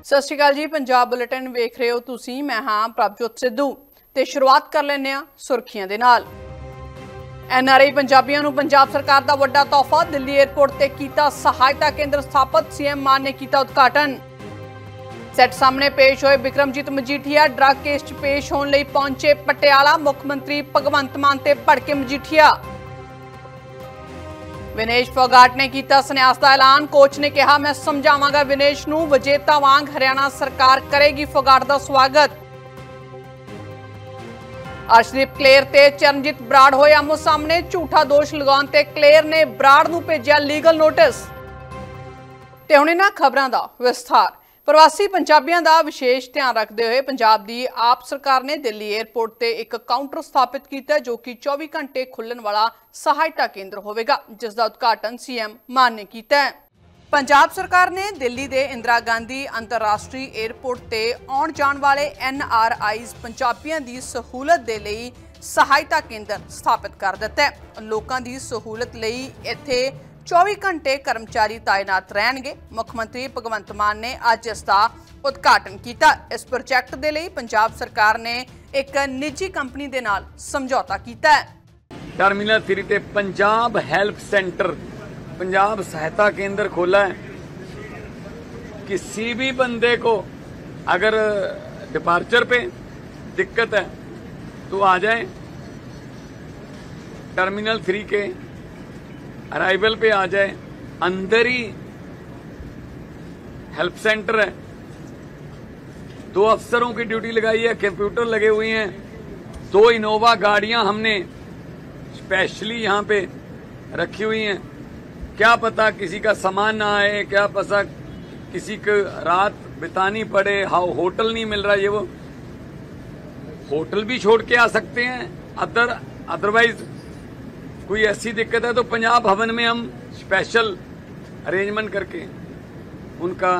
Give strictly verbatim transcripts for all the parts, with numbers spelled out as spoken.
सत श्री अकाल जी। पंजाब बुलेटिन वेख रहे हो तुसीं। मैं हाँ प्रभजोत सिद्धू ते शुरुआत कर लैंदे हां सुर्खियां दे नाल। एन आर आई पंजाबियों नूं पंजाब सरकार दा वड्डा तोहफा। दिल्ली एयरपोर्ट ते कीता सहायता केंद्र स्थापित। सी एम मान ने कीता उद्घाटन। सैट सामने पेश होए बिक्रमजीत मजीठिया। ड्रग केस च पेश होने लई पहुंचे पटियाला। मुख मंत्री भगवंत मान ते भड़के मजीठिया। विनेश फोगाट ने किया संन्यास का ऐलान। कोच ने कहा मैं समझावांगा विनेश नूं। विजेता वांग हरियाणा सरकार करेगी फोगाट का स्वागत। अर्शदीप कलेर ते चरणजीत बराड़ होए आमो सामने। झूठा दोष लगाउण ते कलेर ने बराड़ नूं भेजिया लीगल नोटिस। ते हुण इन्हां खबरां दा विस्तार। प्रवासी पंजाबियों का विशेष ध्यान रखते हुए पंजाब की आप सरकार ने दिल्ली एयरपोर्ट से एक काउंटर स्थापित किया जो कि चौबी घंटे खुलने वाला सहायता केंद्र होगा, जिसका उद्घाटन सी एम मान ने किया है। पंजाब सरकार ने दिल्ली के इंदिरा गांधी अंतरराष्ट्रीय एयरपोर्ट से आने जाने वाले एन आर आईज पंजाबियों की सहूलत के लिए सहायता केंद्र स्थापित कर दिता है। लोगों की सहूलत लिए इत्थे चौबी घंटे कर्मचारी तैनात रहेंगे। मुख्यमंत्री भगवंत मान ने अज इसका उद्घाटन किया। इस प्रोजेक्ट के लिए पंजाब सरकार ने एक निजी कंपनी के नाल समझौता किया है। टर्मिनल थ्री ते पंजाब हेल्प सेंटर, पंजाब सहायता केंद्र खोला है। किसी भी बंदे को अगर डिपार्चर पे दिक्कत है तो आ जाए, टर्मिनल थ्री के अराइवल पे आ जाए। अंदर ही हेल्प सेंटर है। दो अफसरों की ड्यूटी लगाई है, कंप्यूटर लगे हुए हैं। दो इनोवा गाड़ियां हमने स्पेशली यहां पे रखी हुई हैं। क्या पता किसी का सामान ना आए, क्या पता किसी को रात बितानी पड़े, हाँ होटल नहीं मिल रहा, ये वो होटल भी छोड़ के आ सकते हैं। अदर अदरवाइज कोई ऐसी दिक्कत है तो पंजाब भवन में हम स्पेशल अरेंजमेंट करके उनका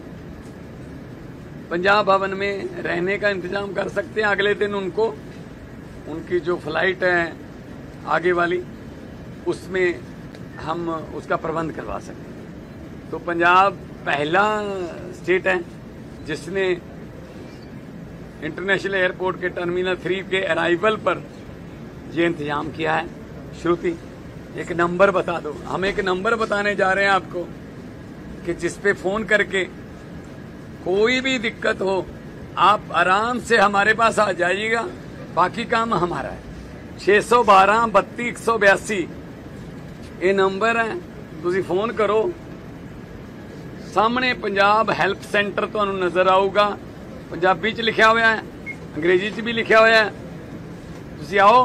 पंजाब भवन में रहने का इंतजाम कर सकते हैं। अगले दिन उनको उनकी जो फ्लाइट है आगे वाली उसमें हम उसका प्रबंध करवा सकते हैं। तो पंजाब पहला स्टेट है जिसने इंटरनेशनल एयरपोर्ट के टर्मिनल थ्री के अराइवल पर ये इंतजाम किया है। श्रुति, एक नंबर बता दो। हम एक नंबर बताने जा रहे हैं आपको कि जिस पे फोन करके कोई भी दिक्कत हो आप आराम से हमारे पास आ जाइएगा। बाकी काम हमारा है। छे सौ बारह बत्ती एक सौ बयासी ये नंबर है, तुसी फोन करो। सामने पंजाब हेल्प सेंटर तुहानू नजर आऊगा। पंजाबी च लिखा हुआ है, अंग्रेजी च भी लिखा हुआ है। तुसी आओ,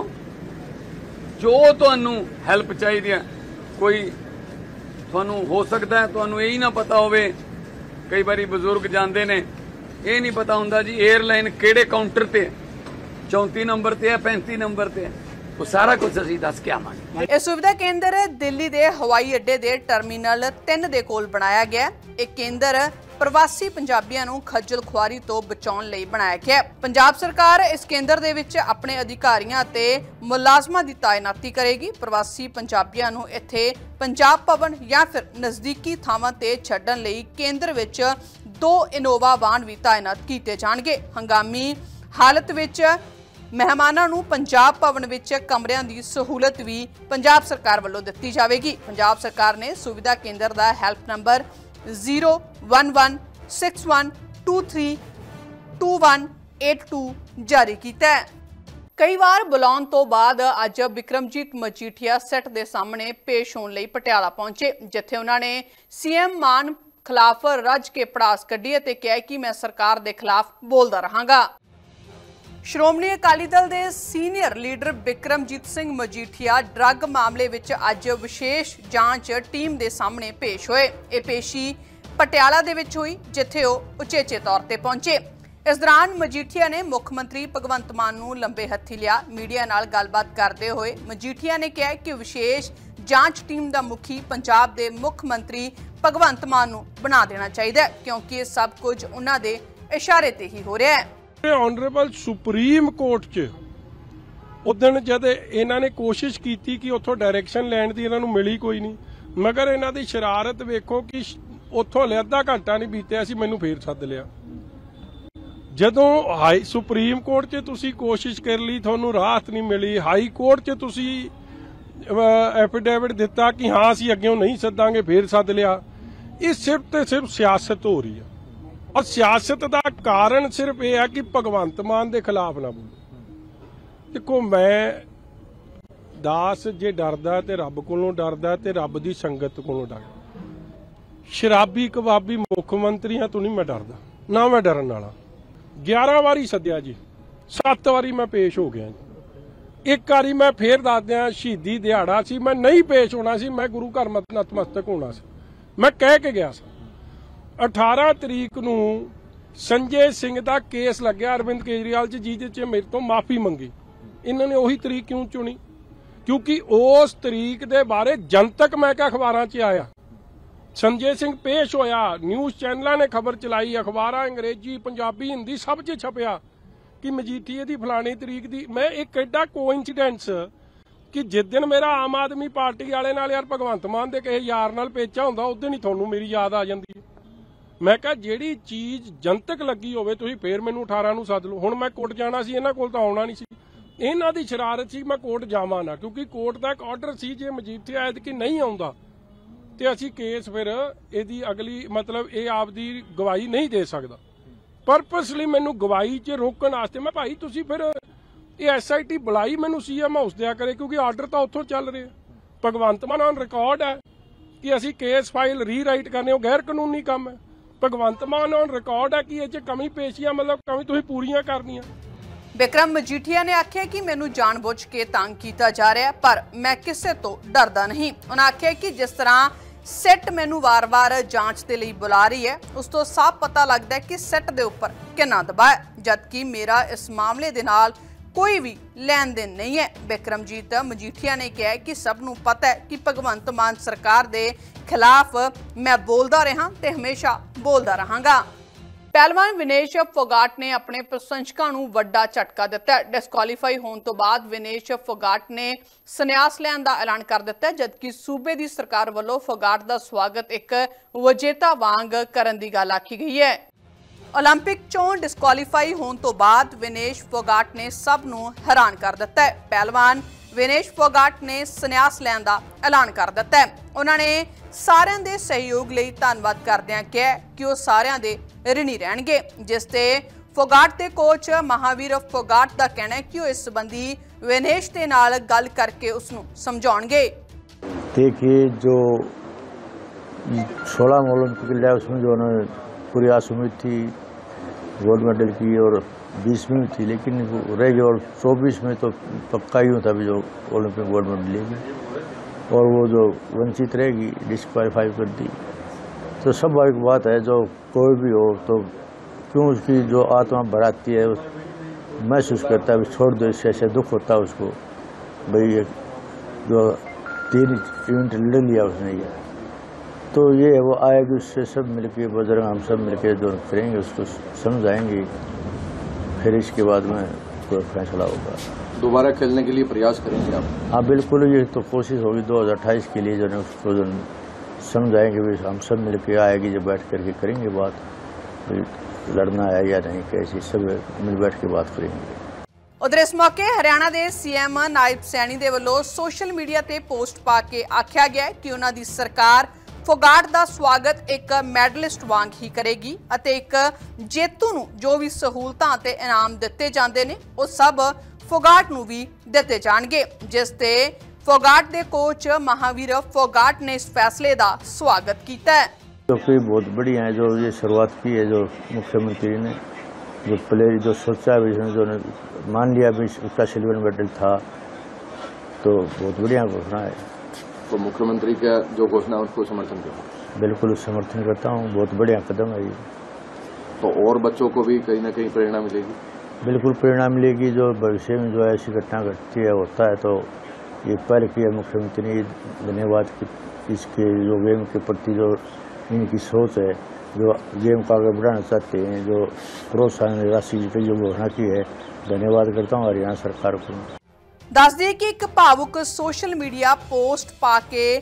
जो तुहानू हैल्प चाहिए। कोई तुहानू हो सकता है तुहानू यही ना पता होवे, कई बारी बजुर्ग जाते ने ये नहीं पता हुंदा जी एयरलाइन केड़े काउंटर ते चौंती नंबर ते है, पैंती नंबर ते है, वो सारा कुछ असीं दस के आवांगे। यह सुविधा केंद्र दिल्ली के हवाई अड्डे के टर्मिनल तीन के कोल बनाया गया। एक केंद्र प्रवासी पंजाबियों नूं खज्जल खुआरी तो बचाउण लई बनाया गया। पंजाब सरकार इस केंद्र दे विच अपने अधिकारियों ते मुलाजमां दी तैनाती करेगी। प्रवासी पंजाबियों नूं इत्थे पंजाब भवन या फिर नज़दीकी थावां ते छड्डण लई केंद्र विच दो इनोवा वाहन भी तैनात कीते जाणगे। हंगामी हालत विच मेहमानां नूं पंजाब भवन विच कमरिਆਂ ਦੀ सहूलत भी पंजाब सरकार ਵੱਲੋਂ ਦਿੱਤੀ ਜਾਵੇਗੀ। पंजाब सरकार ने सुविधा केंद्र ਦਾ help number zero one one six one two three two one eight two जारी किया है। कई बार बुलाउण तो बाद अज बिक्रमजीत मजीठिया सैट के सामने पेश होने लई पटियाला पहुंचे, जिथे उन्होंने सी एम मान खिलाफ रज के पड़ास कढ़ी ते कहा कि मैं सरकार के खिलाफ बोलता रहांगा। श्रोमणी अकाली दल के senior leader Bikramjit Singh Majithia drug मामले विच अज विशेष जांच टीम के सामने पेश होए। ये पेशी पटियाला दे विच हुई, जिथे वो उचेचे तौर पर पहुंचे। इस दौरान मजीठिया ने मुख्यमंत्री भगवंत मान नूं लंबे हत्थी लिया। मीडिया नाल गलबात करते हुए मजीठिया ने कहा कि विशेष जांच टीम का मुखी पंजाब के मुख्यमंत्री भगवंत मान नूं बना देना चाहिए, क्योंकि सब कुछ उन्हां दे इशारे ते ही हो रहा है। ऑनरेबल सुप्रीम कोर्ट च उदण जद इन्हां ने कोशिश की कि उत्थों डायरैक्शन लैण दी इन्हां नूं मिली कोई नहीं, मगर इन्हां दी शरारत वेखो कि ਉੱਥੋਂ ਹਲੇ ਅੱਧਾ ਘੰਟਾ ਨਹੀਂ ਬੀਤਿਆ ਸੀ ਮੈਨੂੰ ਫੇਰ ਸੱਦ ਲਿਆ। ਜਦੋਂ ਹਾਈ ਸੁਪਰੀਮ ਕੋਰਟ 'ਚ ਤੁਸੀਂ ਕੋਸ਼ਿਸ਼ ਕਰ ਲਈ, ਤੁਹਾਨੂੰ ਰਾਹਤ ਨਹੀਂ ਮਿਲੀ, ਹਾਈ ਕੋਰਟ 'ਚ ਤੁਸੀਂ ਐਫੀਡੇਵਿਟ ਦਿੱਤਾ ਕਿ ਹਾਂ ਅਸੀਂ ਅੱਗਿਓਂ ਨਹੀਂ ਸੱਦਾਂਗੇ, ਫੇਰ ਸੱਦ ਲਿਆ। ਇਹ ਸਿਰਫ ਤੇ ਸਿਰਫ ਸਿਆਸਤ ਹੋ ਰਹੀ ਹੈ, ਔਰ ਸਿਆਸਤ ਦਾ ਕਾਰਨ ਸਿਰਫ ਇਹ ਹੈ ਕਿ ਭਗਵੰਤ ਮਾਨ ਦੇ ਖਿਲਾਫ ਨਾ ਬੋਲੋ। ਦੇਖੋ, ਮੈਂ ਦਾਸ ਜੇ ਡਰਦਾ ਤੇ ਰੱਬ ਕੋਲੋਂ ਡਰਦਾ ਤੇ ਰੱਬ ਦੀ ਸੰਗਤ ਕੋਲੋਂ ਡਰਦਾ। ਸ਼ਰਾਬੀ ਕਬਾਬੀ ਮੁੱਖ ਮੰਤਰੀਆਂ ਤੋਂ ਨਹੀਂ ਮੈਂ ਡਰਦਾ, ਨਾ ਮੈਂ ਡਰਨ ਵਾਲਾ। ਗਿਆਰਾਂ ਵਾਰੀ ਸੱਦਿਆ ਜੀ, ਸੱਤ ਵਾਰੀ ਮੈਂ ਪੇਸ਼ ਹੋ ਗਿਆ ਜੀ। ਇੱਕ ਵਾਰੀ ਮੈਂ ਫੇਰ ਦੱਸ ਦਿਆਂ, ਸ਼ਹੀਦੀ ਦਿਹਾੜਾ ਸੀ, ਮੈਂ ਨਹੀਂ ਪੇਸ਼ ਹੋਣਾ ਸੀ, ਮੈਂ ਗੁਰੂ ਘਰ ਨਤਮਸਤਕ ਹੋਣਾ ਸੀ, ਮੈਂ ਕਹਿ ਕੇ ਗਿਆ ਸੀ। ਅਠਾਰਾਂ ਤਰੀਕ ਨੂੰ ਸੰਜੇ ਸਿੰਘ ਦਾ ਕੇਸ ਲੱਗਿਆ ਅਰਵਿੰਦ ਕੇਜਰੀਵਾਲ ਜੀ, ਜਿਹਦੇ 'ਚ ਮੇਰੇ ਤੋਂ ਮਾਫੀ ਮੰਗੀ। ਇਹਨਾਂ ਨੇ ਉਹੀ ਤਰੀਕ ਕਿਉਂ ਚੁਣੀ? ਕਿਉਂਕਿ ਉਸ ਤਰੀਕ ਦੇ ਬਾਰੇ ਜਨਤਕ ਮੈਂ ਕਿਹਾ ਅਖਬਾਰਾਂ 'ਚ ਆਇਆ। ਸੰਜੇ ਸਿੰਘ ਪੇਸ਼ ਹੋਇਆ, ਨਿਊਜ਼ ਚੈਨਲਾਂ ਨੇ ਖਬਰ ਚਲਾਈ, ਅਖਬਾਰਾਂ ਅੰਗਰੇਜ਼ੀ ਪੰਜਾਬੀ ਹਿੰਦੀ ਸਭ 'ਚ ਛਪਿਆ ਕਿ ਮਜੀਠੀਏ ਦੀ ਫਲਾਣੀ ਤਰੀਕ ਦੀ। ਮੈਂ ਇੱਕ ਐਡਾ ਕੋਇਨਸੀਡੈਂਸ ਕਿ ਜਿਸ ਦਿਨ ਮੇਰਾ ਆਮ ਆਦਮੀ ਪਾਰਟੀ ਵਾਲੇ ਨਾਲ ਯਾਰ ਭਗਵੰਤ ਮਾਨ ਦੇ ਕਿਸੇ ਯਾਰ ਨਾਲ ਪੇਚਾ ਹੁੰਦਾ, ਉਸ ਦਿਨ ਹੀ ਤੁਹਾਨੂੰ ਮੇਰੀ ਯਾਦ ਆ ਜਾਂਦੀ ਹੈ। ਮੈਂ ਕਿਹਾ ਜਿਹੜੀ ਚੀਜ਼ ਜਨਤਕ ਲੱਗੀ ਹੋਵੇ ਤੁਸੀਂ ਫੇਰ ਮੈਨੂੰ ਅਠਾਰਾਂ ਨੂੰ ਸੱਦ ਲਓ। ਹੁਣ ਮੈਂ ਕੋਰਟ ਜਾਣਾ ਸੀ, ਇਹਨਾਂ ਕੋਲ ਤਾਂ ਆਉਣਾ ਨਹੀਂ ਸੀ। ਇਹਨਾਂ ਦੀ ਸ਼ਰਾਰਤ ਸੀ ਮੈਂ ਕੋਰਟ ਜਾਵਾਂ ਨਾ, ਕਿਉਂਕਿ ਕੋਰਟ ਦਾ ਇੱਕ ਆਰਡਰ ਸੀ ਜੇ ਮਜੀਠੀਆ ਐਤਕੀ ਨਹੀਂ ਆਉਂਦਾ ਤੇ ਅਸੀਂ ਕੇਸ ਫਿਰ ਇਹਦੀ ਅਗਲੀ ਮਤਲਬ ਇਹ ਆਪਦੀ ਗਵਾਹੀ ਨਹੀਂ ਦੇ ਸਕਦਾ। ਪਰਪਸਲੀ ਮੈਨੂੰ ਗਵਾਹੀ 'ਚ ਰੋਕਣ ਵਾਸਤੇ ਮੈਂ ਭਾਈ ਤੁਸੀਂ ਫਿਰ ਇਹ ਐਸ ਆਈ ਟੀ ਬੁਲਾਈ, ਮੈਨੂੰ ਸੀ ਐਮ ਹਾਊਸ ਦਿਆ ਕਰੇ, ਕਿਉਂਕਿ ਆਰਡਰ ਤਾਂ ਉੱਥੋਂ ਚੱਲ ਰਿਹਾ। ਭਗਵੰਤ ਮਾਨ ਔਨ ਰਿਕਾਰਡ ਹੈ ਕਿ ਅਸੀਂ ਕੇਸ ਫਾਈਲ ਰੀਰਾਈਟ ਕਰਨੇ, ਉਹ ਗੈਰ ਕਾਨੂੰਨੀ ਕੰਮ ਹੈ। ਭਗਵੰਤ ਮਾਨ ਔਨ ਰਿਕਾਰਡ ਹੈ ਕਿ ਇਹ 'ਚ ਕਮੀ ਪੇਸ਼ੀਆਂ ਮਤਲਬ ਕਮੀ ਤੁਸੀਂ ਪੂਰੀਆਂ ਕਰਨੀਆਂ। ਬਿਕਰਮ ਮਜੀਠੀਆ ਨੇ ਆਖਿਆ ਕਿ ਮੈਨੂੰ ਜਾਣਬੁੱਝ ਕੇ ਤੰਗ ਕੀਤਾ ਜਾ ਰਿਹਾ, ਪਰ ਮੈਂ ਕਿਸੇ ਤੋਂ ਡਰਦਾ ਨਹੀਂ। ਉਹਨਾਂ ਆਖਿਆ ਕਿ ਜਿਸ ਤਰ੍ਹਾਂ ਸੈੱਟ ਮੈਨੂੰ ਵਾਰ-ਵਾਰ ਜਾਂਚ ਦੇ ਲਈ ਬੁਲਾ ਰਹੀ ਹੈ, ਉਸ ਤੋਂ ਸਾਫ਼ ਪਤਾ ਲੱਗਦਾ ਹੈ ਕਿ ਸੈੱਟ ਦੇ ਉੱਪਰ ਕਿੰਨਾ ਦਬਾਅ ਹੈ, ਜਦਕਿ ਮੇਰਾ ਇਸ ਮਾਮਲੇ ਦੇ ਨਾਲ ਕੋਈ ਵੀ ਲੈਣ ਦੇਣ ਨਹੀਂ ਹੈ। ਬਿਕਰਮਜੀਤ ਮਜੀਠੀਆ ਨੇ ਕਿਹਾ ਕਿ ਸਭ ਨੂੰ ਪਤਾ ਹੈ ਕਿ ਭਗਵੰਤ ਮਾਨ ਸਰਕਾਰ ਦੇ ਖਿਲਾਫ ਮੈਂ ਬੋਲਦਾ ਰਿਹਾ ਤੇ ਹਮੇਸ਼ਾ ਬੋਲਦਾ ਰਹਾਂਗਾ। ਪਹਿਲਵਾਨ ਵਿਨੇਸ਼ ਫੋਗਾਟ ਨੇ ਆਪਣੇ ਪ੍ਰਸ਼ੰਸਕਾਂ ਨੂੰ ਵੱਡਾ ਝਟਕਾ ਦਿੱਤਾ। ਡਿਸਕੁਆਲੀਫਾਈ ਹੋਣ ਤੋਂ ਬਾਅਦ ਵਿਨੇਸ਼ ਫੋਗਾਟ ਨੇ ਸੰਨਿਆਸ ਲੈਣ ਦਾ ਐਲਾਨ ਕਰ ਦਿੱਤਾ, ਜਦਕਿ ਸੂਬੇ ਦੀ ਸਰਕਾਰ ਵੱਲੋਂ ਫੋਗਾਟ ਦਾ ਸਵਾਗਤ ਇੱਕ ਵਿਜੇਤਾ ਵਾਂਗ ਕਰਨ ਦੀ ਗੱਲ ਆਖੀ ਗਈ ਹੈ। ओलंपिक चों डिस्कुआलीफाई होने तो बाद विनेश फोगाट ने सब नूं हैरान कर दिता है। पहलवान विनेश फोगाट ने संन्यास लैण दा ऐलान कर दिता है। उन्होंने सारिਆਂ ਦੇ सहयोग ਲਈ ਧੰਨਵਾਦ ਕਰਦਿਆਂ ਕਿਹਾ ਕਿ ਉਹ ਸਾਰਿਆਂ ਦੇ ਰਿਣੀ ਰਹਿਣਗੇ, ਜਿਸ ਤੇ फोगाट ਦੇ ਕੋਚ महावीर फोगाट ਦਾ ਕਹਿਣਾ ਹੈ ਕਿ ਉਹ ਇਸ ਸੰਬੰਧੀ विनेश ਦੇ ਨਾਲ ਗੱਲ ਕਰਕੇ ਉਸ ਨੂੰ ਸਮਝਾਉਣਗੇ। देखिए जो सोलह ओलंपिक लिया उसमें जो उन्होंने पूरी आस उम्मीद थी गोल्ड मेडल की और बीसवीं में थी, लेकिन रह गई और चौबीस में तो पक्का ही होता भी जो ओलंपिक गोल्ड मेडल लेगी और वो जो वंचित रहेगी डिस्क्वालीफाई कर दी। तो स्वाभाविक बात है, जो कोई भी हो तो क्यों उसकी जो आत्मा भराती है महसूस करता है छोड़ दो, इससे ऐसे दुख होता है उसको भाई जो तीन इवेंट लड़ लिया उसने ये, तो ये वो आएगी उससे सब मिलके बजरंग हम सब मिलके जो करेंगे उसको समझाएंगे, फिर इसके बाद में कोई फैसला होगा। दोबारा खेलने के लिए प्रयास करेंगे आप? हाँ बिल्कुल, ये तो कोशिश होगी दो हज़ार अट्ठाईस के लिए जो है उसको जो समझाएंगे भी हम सब मिलके आएगी, जब बैठ करके करेंगे बात लड़ना है या नहीं, कैसी सब मिल बैठ के बात करेंगे। उधर इस मौके हरियाणा के सीएम नायब सैनी दे वल्लों सोशल मीडिया ते पोस्ट पा के आख्या गया कि उन्हां दी सरकार फोगाट दा स्वागत एक मैडलिस्ट वांग ही करेगी अते एक जेतू नूं जो भी सहूलतां ते इनाम दिते जांदे ने वो सब फोगाट नूं भी दिते जाणगे, जिस ते फोगाट दे कोच महावीर फोगाट ने इस फैसले दा स्वागत कीता है। तो फिर बहुत बढ़िया है जो ये शुरुआत की है, जो मुख्यमंत्री ने जो प्लेयर जो सोचा भी जो ने मान लिया भी उसका सिल्वर मेडल था, तो बहुत बढ़िया घोषणा है। तो मुख्यमंत्री का जो घोषणा उसको समर्थन करता? बिल्कुल समर्थन करता हूँ, बहुत बढ़िया कदम है ये। तो और बच्चों को भी कहीं ना कहीं प्रेरणा मिलेगी? बिल्कुल प्रेरणा मिलेगी, जो भविष्य में जो ऐसी घटना घटती है होता है तो ये पहल किया मुख्यमंत्री ने, धन्यवाद कि इसके जो गेम के प्रति जो इनकी सोच है, जो गेम को आगे बढ़ाना चाहते हैं, जो प्रोत्साहन राशि की जो घोषणा की है, धन्यवाद करता हूँ हरियाणा सरकार को। दस दे कि एक भावुक सोशल मीडिया पोस्ट पा के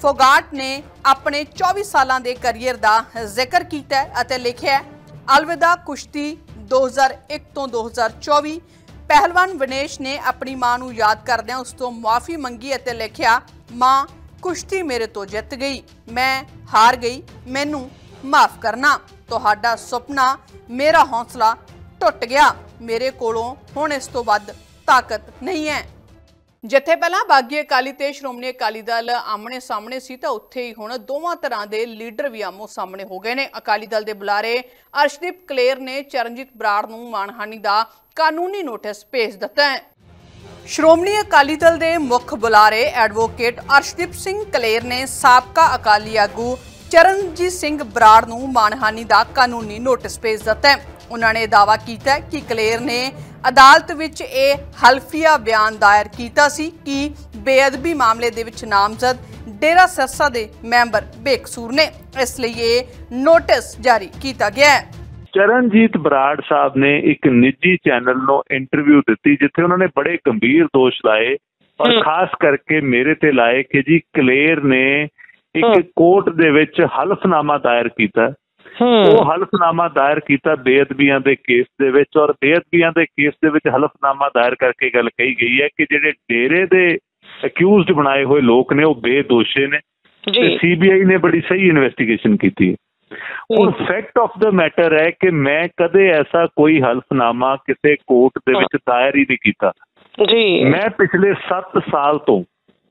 ਫੋਗਾਟ ਨੇ ਆਪਣੇ ਚੌਵੀ ਸਾਲਾਂ ਦੇ ਕੈਰੀਅਰ ਦਾ ਜ਼ਿਕਰ ਕੀਤਾ ਹੈ ਅਤੇ ਲਿਖਿਆ ਹੈ, ਅਲਵਿਦਾ ਕੁਸ਼ਤੀ ਦੋ ਹਜ਼ਾਰ ਇੱਕ ਤੋਂ ਦੋ ਹਜ਼ਾਰ ਚੌਵੀ। ਪਹਿਲਵਾਨ ਵਿਨੇਸ਼ ਨੇ ਆਪਣੀ ਮਾਂ ਨੂੰ ਯਾਦ ਕਰਦਿਆਂ ਉਸ ਤੋਂ ਮੁਆਫੀ ਮੰਗੀ ਅਤੇ ਲਿਖਿਆ, ਮਾਂ ਕੁਸ਼ਤੀ ਮੇਰੇ ਤੋਂ ਜਿੱਤ ਗਈ, ਮੈਂ ਹਾਰ ਗਈ, ਮੈਨੂੰ ਮਾਫ ਕਰਨਾ। ਤੁਹਾਡਾ ਸੁਪਨਾ ਮੇਰਾ ਹੌਸਲਾ ਟੁੱਟ ਗਿਆ, ਮੇਰੇ ਕੋਲੋਂ ਹੁਣ ਇਸ ਤੋਂ ਵੱਧ ਤਾਕਤ ਨਹੀਂ ਹੈ। ਜਿੱਥੇ ਪਹਿਲਾਂ ਬਾਗੀ ਅਕਾਲੀ ਤੇ ਸ਼੍ਰੋਮਣੀ ਅਕਾਲੀ ਦਲ ਆਮਣੇ ਸਾਹਮਣੇ ਸੀ ਤਾਂ ਉੱਥੇ ਹੀ ਹੁਣ ਦੋਵਾਂ ਤਰ੍ਹਾਂ ਦੇ ਲੀਡਰ ਵੀ ਆਮੋ ਸਾਹਮਣੇ ਹੋ ਗਏ ਨੇ। ਅਕਾਲੀ ਦਲ ਦੇ ਬੁਲਾਰੇ ਅਰਸ਼ਦੀਪ ਕਲੇਰ ਨੇ ਚਰਨਜੀਤ ਬਰਾੜ ਨੂੰ ਮਾਣਹਾਨੀ ਦਾ ਕਾਨੂੰਨੀ ਨੋਟਿਸ ਭੇਜ ਦਿੱਤਾ ਹੈ। ਸ਼੍ਰੋਮਣੀ ਅਕਾਲੀ ਦਲ ਦੇ ਮੁੱਖ ਬੁਲਾਰੇ ਐਡਵੋਕੇਟ ਅਰਸ਼ਦੀਪ ਸਿੰਘ ਕਲੇਰ ਨੇ ਸਾਬਕਾ ਅਕਾਲੀ ਆਗੂ ਚਰਨਜੀਤ ਸਿੰਘ ਬਰਾੜ ਨੂੰ ਮਾਣਹਾਨੀ ਦਾ ਕਾਨੂੰਨੀ ਨੋਟਿਸ ਭੇਜ ਦਿੱਤਾ ਹੈ। ਉਹਨਾਂ ਨੇ ਦਾਅਵਾ ਕੀਤਾ ਕਿ ਕਲੇਰ ਨੇ ਅਦਾਲਤ ਵਿੱਚ ਇਹ ਹਲਫੀਆ ਬਿਆਨ ਦਾਇਰ ਕੀਤਾ ਸੀ ਕਿ ਬੇਅਦਬੀ ਮਾਮਲੇ ਦੇ ਵਿੱਚ ਨਾਮਜ਼ਦ ਡੇਰਾ ਸਿਰਸਾ ਦੇ ਮੈਂਬਰ ਬੇਕਸੂਰ ਨੇ, ਇਸ ਲਈ ਇਹ ਨੋਟਿਸ ਜਾਰੀ ਕੀਤਾ ਗਿਆ ਹੈ। ਚਰਨਜੀਤ ਬਰਾੜ ਸਾਹਿਬ ਨੇ ਇੱਕ ਨਿੱਜੀ ਚੈਨਲ ਨੂੰ ਇੰਟਰਵਿਊ ਦਿੱਤੀ ਜਿੱਥੇ ਉਹਨਾਂ ਨੇ ਬੜੇ ਗੰਭੀਰ ਦੋਸ਼ ਲਾਏ ਔਰ ਖਾਸ ਕਰਕੇ ਮੇਰੇ ਤੇ ਲਾਏ ਕਿ ਜੀ ਕਲੇਰ ਨੇ ਇੱਕ ਕੋਰਟ ਦੇ ਵਿੱਚ ਹਲਫਨਾਮਾ ਦਾਇਰ ਕੀਤਾ। ਉਹ ਹਲਫਨਾਮਾ ਦਾਇਰ ਕੀਤਾ ਬੇਅਦਬੀਆਂ ਦੇ ਕੇਸ ਦੇ ਵਿੱਚ ਔਰ ਬੇਅਦਬੀਆਂ ਦੇ ਕੇਸ ਦੇ ਵਿੱਚ ਹਲਫਨਾਮਾ ਦਾਇਰ ਕਰਕੇ ਗੱਲ ਕਹੀ ਗਈ ਹੈ ਕਿ ਜਿਹੜੇ ਡੇਰੇ ਦੇ ਅਕਿਊਜ਼ਡ ਬਣਾਏ ਹੋਏ ਲੋਕ ਨੇ ਉਹ ਬੇਦੋਸ਼ੇ ਨੇ ਤੇ ਸੀਬੀਆਈ ਨੇ ਬੜੀ ਸਹੀ ਇਨਵੈਸਟੀਗੇਸ਼ਨ ਕੀਤੀ ਹੈ। ਹੁਣ ਫੈਕਟ ਆਫ ਦਾ ਮੈਟਰ ਹੈ ਕਿ ਮੈਂ ਕਦੇ ਐਸਾ ਕੋਈ ਹਲਫਨਾਮਾ ਕਿਸੇ ਕੋਰਟ ਦੇ ਵਿੱਚ ਦਾਇਰ ਹੀ ਨਹੀਂ ਕੀਤਾ ਜੀ। ਮੈਂ ਪਿਛਲੇ ਸੱਤ ਸਾਲ ਤੋਂ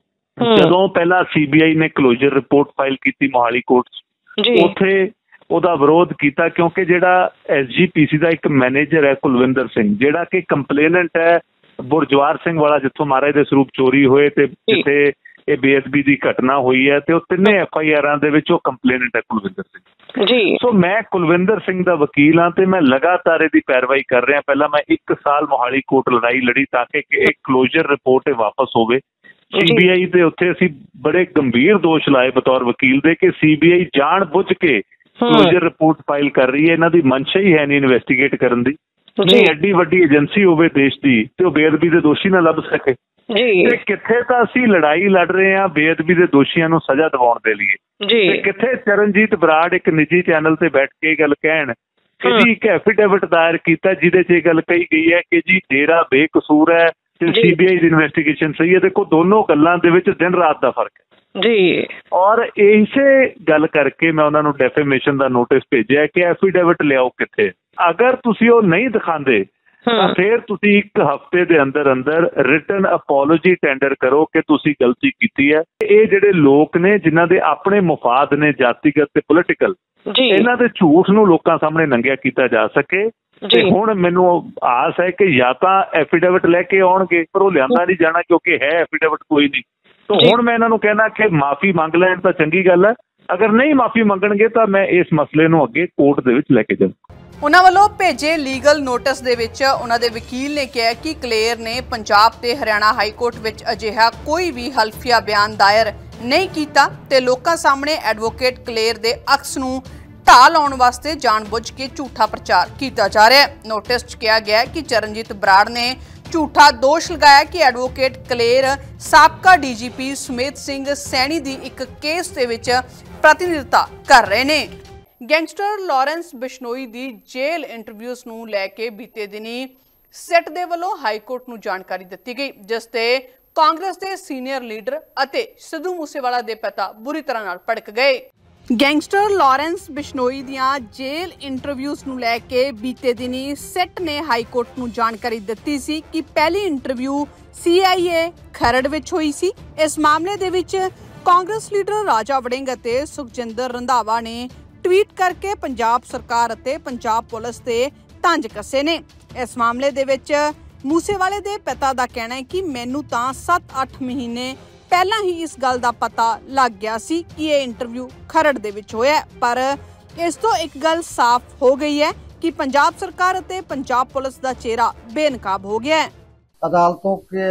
ਜਦੋਂ ਪਹਿਲਾਂ ਸੀਬੀਆਈ ਨੇ ਕਲੋਜ਼ਰ ਰਿਪੋਰਟ ਫਾਈਲ ਕੀਤੀ ਮੋਹਾਲੀ ਕੋਰਟ 'ਚ, ਉੱਥੇ ਉਹਦਾ ਵਿਰੋਧ ਕੀਤਾ ਕਿਉਂਕਿ ਜਿਹੜਾ ਐਸਜੀਪੀਸੀ ਦਾ ਇੱਕ ਮੈਨੇਜਰ ਹੈ ਕੁਲਵਿੰਦਰ ਸਿੰਘ, ਜਿਹੜਾ ਕਿ ਕੰਪਲੇਨੈਂਟ ਹੈ ਬੁਰਜਵਾਰ ਸਿੰਘ ਵਾਲਾ ਜਿੱਥੋਂ ਮਹਾਰਾਜ ਦੇ ਸਰੂਪ ਚੋਰੀ ਹੋਏ ਤੇ ਜਿੱਥੇ ਇਹ ਬੇਅਦਬੀ ਦੀ ਘਟਨਾ ਹੋਈ ਹੈ ਤੇ ਉਹ ਤਿੰਨੇ ਐਫ ਆਈ ਆਰਾਂ ਦੇ ਵਿੱਚ ਉਹ ਕੰਪਲੇਨੈਂਟ ਹੈ ਕੁਲਵਿੰਦਰ ਸਿੰਘ ਜੀ। ਸੋ ਮੈਂ ਕੁਲਵਿੰਦਰ ਸਿੰਘ ਦਾ ਵਕੀਲ ਹਾਂ ਤੇ ਮੈਂ ਲਗਾਤਾਰ ਇਹਦੀ ਪੈਰਵਾਈ ਕਰ ਰਿਹਾ। ਪਹਿਲਾਂ ਮੈਂ ਇੱਕ ਸਾਲ ਮੋਹਾਲੀ ਕੋਰਟ ਲੜਾਈ ਲੜੀ ਤਾਂ ਕਿ ਇਹ ਕਲੋਜ਼ਰ ਰਿਪੋਰਟ ਵਾਪਸ ਹੋਵੇ। ਸੀਬੀਆਈ ਦੇ ਉੱਥੇ ਅਸੀਂ ਬੜੇ ਗੰਭੀਰ ਦੋਸ਼ ਲਾਏ ਬਤੌਰ ਵਕੀਲ ਦੇ ਕਿ ਸੀਬੀਆਈ ਜਾਣ ਬੁੱਝ ਕੇ ਕਲੋਜ਼ਰ ਰਿਪੋਰਟ ਫਾਈਲ ਕਰ ਰਹੀ ਹੈ, ਇਹਨਾਂ ਦੀ ਮਨਸ਼ਾ ਹੀ ਹੈ ਨਹੀਂ ਇਨਵੈਸਟੀਗੇਟ ਕਰਨ ਦੀ। ਨਹੀਂ ਐਡੀ ਵੱਡੀ ਏਜੰਸੀ ਹੋਵੇ ਦੇਸ਼ ਦੀ ਤੇ ਉਹ ਬੇਅਦਬੀ ਦੇ ਦੋਸ਼ੀ ਨਾ ਲੱਭ ਸਕੇ ਤੇ ਕਿੱਥੇ ਤਾਂ ਅਸੀਂ ਲੜਾਈ ਲੜ ਰਹੇ ਹਾਂ ਬੇਅਦਬੀ ਦੇ ਦੋਸ਼ੀਆਂ ਨੂੰ ਸਜ਼ਾ ਦਿਵਾਉਣ ਦੇ ਲਈ ਤੇ ਕਿੱਥੇ ਚਰਨਜੀਤ ਬਰਾੜ ਇੱਕ ਨਿੱਜੀ ਚੈਨਲ ਤੇ ਬੈਠ ਕੇ ਗੱਲ ਕਹਿਣ ਕਿ ਜੀ ਇੱਕ ਐਫੀਡੇਵਿਟ ਦਾਇਰ ਕੀਤਾ ਜਿਹਦੇ 'ਚ ਇਹ ਗੱਲ ਕਹੀ ਗਈ ਹੈ ਕਿ ਜੀ ਡੇਰਾ ਬੇਕਸੂਰ ਹੈ ਤੇ ਸੀਬੀਆਈ ਦੀ ਇਨਵੈਸਟੀਗੇਸ਼ਨ ਸਹੀ ਹੈ। ਦੇਖੋ ਦੋਨੋਂ ਗੱਲਾਂ ਦੇ ਵਿੱਚ ਦਿਨ ਰਾਤ ਦਾ ਫਰਕ ਹੈ ਜੀ। ਔਰ ਇਸੇ ਗੱਲ ਕਰਕੇ ਮੈਂ ਉਹਨਾਂ ਨੂੰ ਡੈਫੇਮੇਸ਼ਨ ਦਾ ਨੋਟਿਸ ਭੇਜਿਆ ਕਿ ਐਫੀਡੇਵਿਟ ਲਿਆਓ ਕਿੱਥੇ। ਅਗਰ ਤੁਸੀਂ ਉਹ ਨਹੀਂ ਦਿਖਾਉਂਦੇ ਤਾਂ ਫਿਰ ਤੁਸੀਂ ਇੱਕ ਹਫ਼ਤੇ ਦੇ ਅੰਦਰ ਅੰਦਰ ਰਿਟਨ ਅਪੋਲੋਜੀ ਟੈਂਡਰ ਕਰੋ ਕਿ ਤੁਸੀਂ ਗਲਤੀ ਕੀਤੀ ਹੈ। ਇਹ ਜਿਹੜੇ ਲੋਕ ਨੇ ਜਿਨ੍ਹਾਂ ਦੇ ਆਪਣੇ ਮੁਫਾਦ ਨੇ ਜਾਤੀਗਤ ਤੇ ਪੋਲੀਟੀਕਲ, ਇਹਨਾਂ ਦੇ ਝੂਠ ਨੂੰ ਲੋਕਾਂ ਸਾਹਮਣੇ ਨੰਗਿਆ ਕੀਤਾ ਜਾ ਸਕੇ। ਤੇ ਹੁਣ ਮੈਨੂੰ ਆਸ ਹੈ ਕਿ ਜਾਂ ਤਾਂ ਐਫੀਡੇਵਿਟ ਲੈ ਕੇ ਆਉਣਗੇ ਪਰ ਉਹ ਲਿਆਂਦਾ ਨਹੀਂ ਜਾਣਾ ਕਿਉਂਕਿ ਹੈ ਐਫੀਡੇਵਿਟ ਕੋਈ ਨਹੀਂ। ਤਾਂ ਹੁਣ ਮੈਂ ਇਹਨਾਂ ਨੂੰ ਕਹਿਣਾ ਕਿ ਮਾਫੀ ਮੰਗ ਲੈਣ ਤਾਂ ਚੰਗੀ ਗੱਲ ਹੈ, ਅਗਰ ਨਹੀਂ ਮਾਫੀ ਮੰਗਣਗੇ ਤਾਂ ਮੈਂ ਇਸ ਮਸਲੇ ਨੂੰ ਅੱਗੇ ਕੋਰਟ ਦੇ ਵਿੱਚ ਲੈ ਕੇ ਜਾਵਾਂ। ਉਹਨਾਂ ਵੱਲੋਂ ਭੇਜੇ ਲੀਗਲ ਨੋਟਿਸ ਦੇ ਵਿੱਚ ਉਹਨਾਂ ਦੇ ਵਕੀਲ ਨੇ ਕਿਹਾ ਕਿ ਕਲੇਰ ਨੇ ਪੰਜਾਬ ਤੇ ਹਰਿਆਣਾ ਹਾਈ ਕੋਰਟ ਵਿੱਚ ਅਜਿਹਾ ਕੋਈ ਵੀ ਹਲਫੀਆ ਬਿਆਨ ਦਾਇਰ ਨਹੀਂ ਕੀਤਾ ਤੇ ਲੋਕਾਂ ਸਾਹਮਣੇ ਐਡਵੋਕੇਟ ਕਲੇਰ ਦੇ ਅਕਸ ਨੂੰ ਢਾਹ ਲਾਉਣ ਵਾਸਤੇ ਜਾਣਬੁੱਝ ਕੇ ਝੂਠਾ ਪ੍ਰਚਾਰ ਕੀਤਾ ਜਾ ਰਿਹਾ ਹੈ। ਨੋਟਿਸ 'ਚ ਕਿਹਾ ਗਿਆ ਕਿ ਚਰਨਜੀਤ ਬਰਾੜ ਨੇ ਝੂਠਾ ਦੋਸ਼ ਲਗਾਇਆ ਕਿ ਐਡਵੋਕੇਟ ਕਲੇਰ ਸਾਬਕਾ ਡੀਜੀਪੀ ਸੁਮੇਧ ਸਿੰਘ ਸੈਣੀ ਦੀ ਇੱਕ ਕੇਸ ਦੇ ਵਿੱਚ ਪ੍ਰਤੀਨਿਧਤਾ ਕਰ ਰਹੇ ਨੇ। ਗੈਂਗਸਟਰ ਲਾਰੈਂਸ ਬਿਸ਼ਨੋਈ ਦੀ ਜੇਲ੍ਹ ਇੰਟਰਵਿਊਜ਼ ਨੂੰ ਲੈ ਕੇ ਬੀਤੇ ਦਿਨੀ ਸਿੱਟ ਦੇ ਵੱਲੋਂ ਹਾਈ ਕੋਰਟ ਨੂੰ ਜਾਣਕਾਰੀ ਦਿੱਤੀ ਗਈ, ਜਿਸ ਤੇ ਕਾਂਗਰਸ ਦੇ ਸੀਨੀਅਰ ਲੀਡਰ ਅਤੇ ਸਿੱਧੂ ਮੂਸੇਵਾਲਾ ਦੇ ਪਿਤਾ ਬੁਰੀ ਤਰ੍ਹਾਂ ਨਾਲ ਭੜਕ ਗਏ। ਗੈਂਗਸਟਰ ਲਾਰੈਂਸ ਬਿਸ਼ਨੋਈ ਦੀਆਂ ਜੇਲ੍ਹ ਇੰਟਰਵਿਊਜ਼ ਨੂੰ ਲੈ ਕੇ ਬੀਤੇ ਦਿਨੀ ਸਿੱਟ ਨੇ ਹਾਈ ਕੋਰਟ ਨੂੰ ਜਾਣਕਾਰੀ ਦਿੱਤੀ ਸੀ ਕਿ ਪਹਿਲੀ ਇੰਟਰਵਿਊ ਸੀ ਆਈ ਏ ਖਰੜ ਵਿੱਚ ਹੋਈ ਸੀ। ਇਸ ਮਾਮਲੇ ਦੇ ਵਿੱਚ ਕਾਂਗਰਸ ਲੀਡਰ ਰਾਜਾ ਵੜਿੰਗ ਅਤੇ ਸੁਖਜਿੰਦਰ ਰੰਧਾਵਾ ਨੇ ਟਵੀਟ ਕਰਕੇ ਪੰਜਾਬ ਸਰਕਾਰ ਅਤੇ ਪੰਜਾਬ ਪੁਲਿਸ ਤੇ ਤੰਜ ਕੱਸੇ ਨੇ। ਇਸ ਮਾਮਲੇ ਦੇ ਵਿੱਚ ਮੂਸੇਵਾਲੇ ਦੇ ਪਿਤਾ ਦਾ ਕਹਿਣਾ ਹੈ ਕਿ ਮੈਨੂੰ ਤਾਂ ਸੱਤ ਅੱਠ ਮਹੀਨੇ ਪਹਿਲਾਂ ਹੀ ਇਸ ਗੱਲ ਦਾ ਪਤਾ ਲੱਗ ਗਿਆ ਸੀ ਕਿ ਇਹ ਇੰਟਰਵਿਊ ਖਰੜ ਦੇ ਵਿੱਚ ਹੋਇਆ, ਪਰ ਇਸ ਤੋਂ ਇੱਕ ਗੱਲ ਸਾਫ਼ ਹੋ ਗਈ ਹੈ कि पंजाब सरकार और पंजाब पुलिस का चेहरा बेनकाब हो गया है। अदालतों के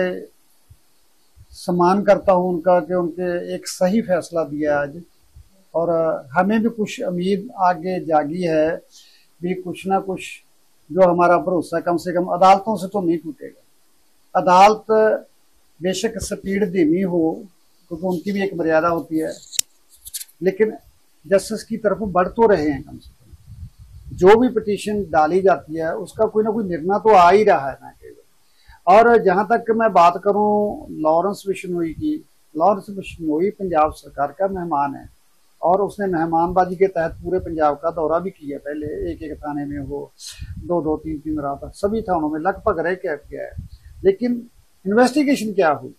सम्मान करता हूँ उनका कि उनके एक सही फैसला दिया आज, और हमें भी कुछ उम्मीद आगे जागी है भी कुछ ना कुछ जो हमारा भरोसा कम से कम अदालतों से तो नहीं टूटेगा। अदालत बेशक स्पीड धीमी हो, क्योंकि उनकी भी एक मर्यादा होती है, लेकिन जस्टिस की तरफ बढ़ तो रहे हैं। कम से कम जो भी पिटीशन डाली जाती है उसका कोई ना कोई निर्णय तो आ ही रहा है ना केवल। और जहां तक मैं बात करूं लॉरेंस बिश्नोई की, लॉरेंस बिश्नोई पंजाब सरकार का मेहमान है और उसने मेहमानबाजी के तहत पूरे पंजाब का दौरा भी किया। पहले एक एक थाने में वो दो दो तीन तीन रात सभी थानों में लगभग रह के गया है, लेकिन इन्वेस्टिगेशन क्या हुई?